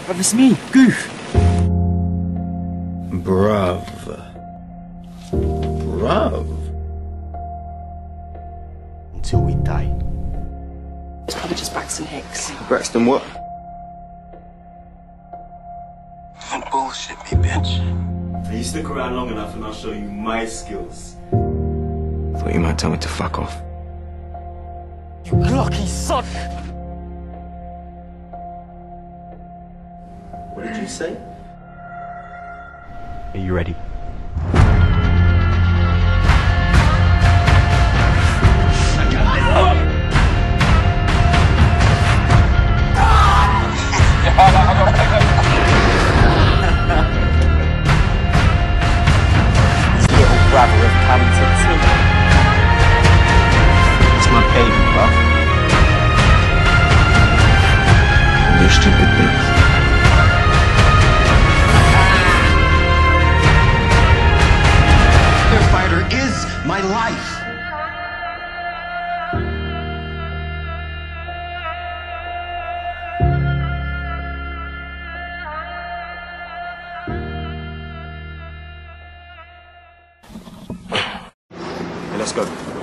Bruv, it's me, Goof. Bruv. Bruv. Until we die. It's probably just Braxton Hicks. Braxton what? Don't bullshit me, bitch. Now you stick around long enough and I'll show you my skills. Thought you might tell me to fuck off. You lucky son! What did you say? Are you ready? Little brother have come to tea. It's my baby, bruv. Do stupid things. Fighter is my life. Hey, let's go.